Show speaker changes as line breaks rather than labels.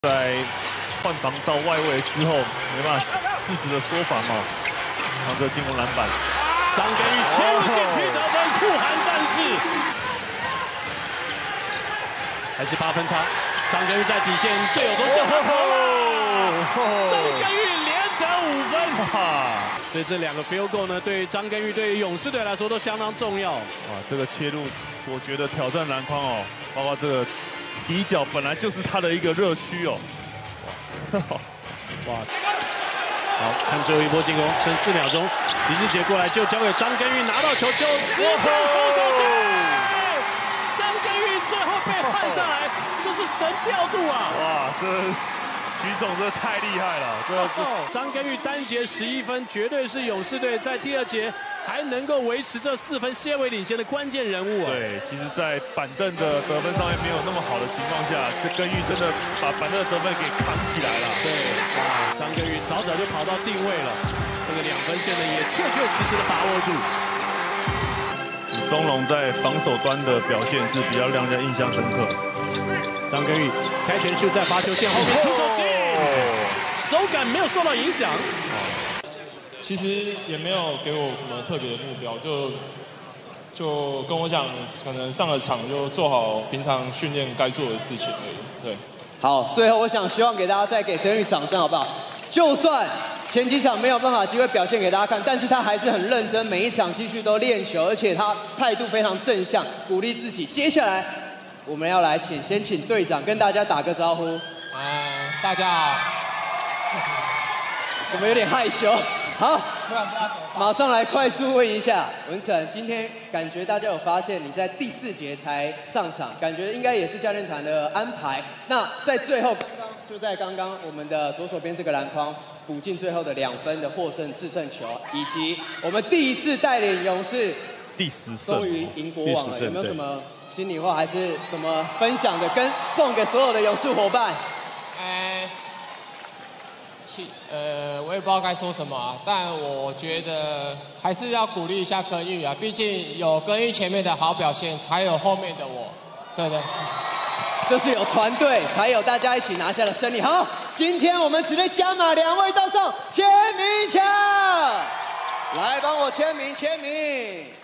在换防到外围之后，没办法适时的缩防嘛，然后这进攻篮板，
张根宇切入禁区得分，酷寒战士，还是8分差。张根宇在底线，队友都叫他投了，张根宇连得5分，所以这2个 field goal 呢，对于张根宇对于勇士队来说都相当重要。
这个切入，我觉得挑战篮筐哦，包括这个。 底角本来就是他的一个热区哦，
哇！好看最后一波进攻，剩4秒钟，李志杰过来就交给张根宇，拿到球就直接投手进，张根宇最后被换上来，这是神调度啊！
哇，这徐总这太厉害了，
张根宇单节11分，绝对是勇士队在第2节。 还能够维持这4分些微领先的关键人物啊！
对，其实，在板凳的得分上面没有那么好的情况下，这根玉真的把板凳的得分给扛起来了。
对，哇，张根玉早就跑到定位了，这个2分线呢也确实的把握住。
宗龙在防守端的表现是比较让人印象深刻。
张根玉开前秀在罚球线后面出手进，手感没有受到影响。
其实也没有给我什么特别的目标，就跟我讲，可能上了场就做好平常训练该做的事情而已。对，
好，最后我希望给大家再给曾宇掌声，好不好？就算前几场没有办法机会表现给大家看，但是他还是很认真，每一场继续都练球，而且他态度非常正向，鼓励自己。接下来我们要来先请队长跟大家打个招呼。
大家好。
怎么有点害羞？ 好，马上来快速问一下文成，今天感觉大家有发现你在第4节才上场，感觉应该也是教练团的安排。那在最后，刚刚我们的左手边这个篮筐补进最后的2分的获胜制胜球，以及我们第一次带领勇士
第10胜，
终于赢国王了，有没有什么心里话还是什么分享的，跟送给所有的勇士伙伴？
我也不知道该说什么啊，但我觉得还是要鼓励一下根玉啊，毕竟有根玉前面的好表现，才有后面的我，对对，
就是有团队，才有大家一起拿下了胜利。好，今天我们直接加码2位到上签名墙，来帮我签名。